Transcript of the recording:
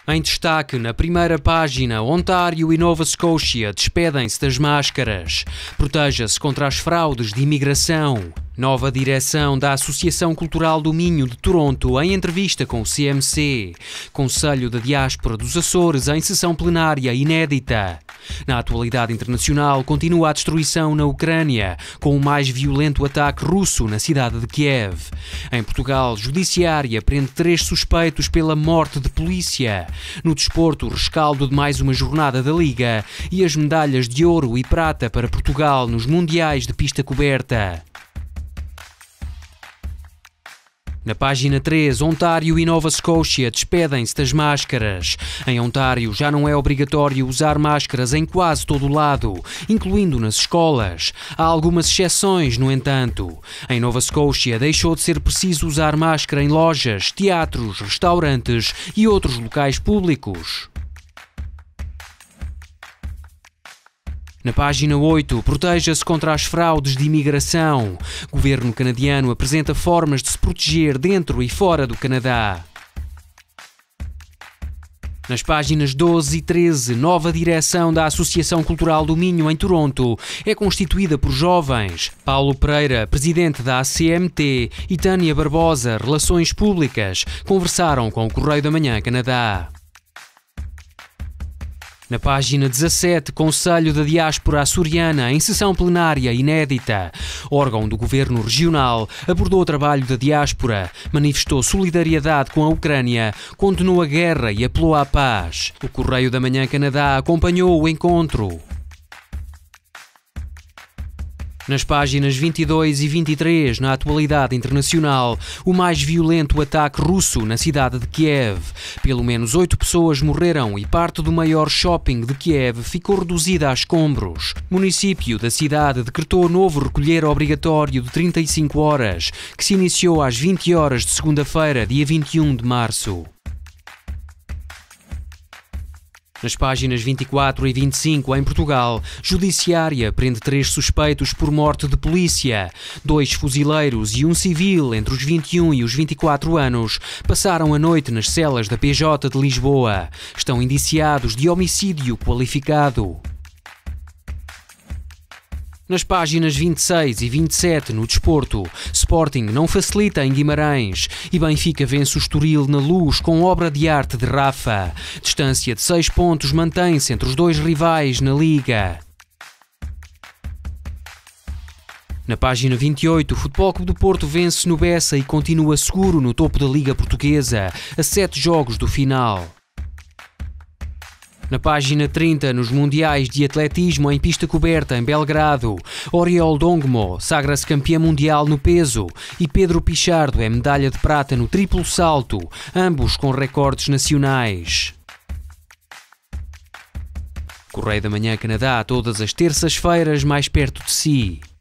Em destaque, na primeira página, Ontário e Nova Scotia despedem-se das máscaras. Proteja-se contra as fraudes de imigração. Nova direção da Associação Cultural do Minho de Toronto em entrevista com o CMC. Conselho da Diáspora dos Açores em sessão plenária inédita. Na atualidade internacional, continua a destruição na Ucrânia, com o mais violento ataque russo na cidade de Kiev. Em Portugal, Judiciária prende 3 suspeitos pela morte de polícia. No desporto, rescaldo de mais uma jornada da Liga e as medalhas de ouro e prata para Portugal nos Mundiais de Pista Coberta. Na página 3, Ontário e Nova Scotia despedem-se das máscaras. Em Ontário já não é obrigatório usar máscaras em quase todo o lado, incluindo nas escolas. Há algumas exceções, no entanto. Em Nova Scotia deixou de ser preciso usar máscara em lojas, teatros, restaurantes e outros locais públicos. Na página 8, proteja-se contra as fraudes de imigração. O governo canadiano apresenta formas de se proteger dentro e fora do Canadá. Nas páginas 12 e 13, nova direção da Associação Cultural do Minho em Toronto é constituída por jovens. Paulo Pereira, presidente da ACMT, e Tânia Barbosa, Relações Públicas, conversaram com o Correio da Manhã Canadá. Na página 17, Conselho da Diáspora Açoriana em sessão plenária inédita. Órgão do Governo Regional abordou o trabalho da diáspora, manifestou solidariedade com a Ucrânia, condenou a guerra e apelou à paz. O Correio da Manhã Canadá acompanhou o encontro. Nas páginas 22 e 23, na atualidade internacional, o mais violento ataque russo na cidade de Kiev. Pelo menos 8 pessoas morreram e parte do maior shopping de Kiev ficou reduzida a escombros. O município da cidade decretou novo recolher obrigatório de 35 horas, que se iniciou às 20 horas de segunda-feira, dia 21 de março. Nas páginas 24 e 25, em Portugal, Judiciária prende 3 suspeitos por morte de polícia. 2 fuzileiros e um civil entre os 21 e os 24 anos passaram a noite nas celas da PJ de Lisboa. Estão indiciados de homicídio qualificado. Nas páginas 26 e 27, no desporto, Sporting não facilita em Guimarães e Benfica vence o Estoril na Luz com obra de arte de Rafa. Distância de 6 pontos mantém-se entre os 2 rivais na Liga. Na página 28, o Futebol Clube do Porto vence no Bessa e continua seguro no topo da Liga Portuguesa, a 7 jogos do final. Na página 30, nos Mundiais de Atletismo em Pista Coberta em Belgrado, Oriol Dongmo sagra-se campeão mundial no peso e Pedro Pichardo é medalha de prata no triplo salto, ambos com recordes nacionais. Correio da Manhã Canadá, todas as terças-feiras mais perto de si.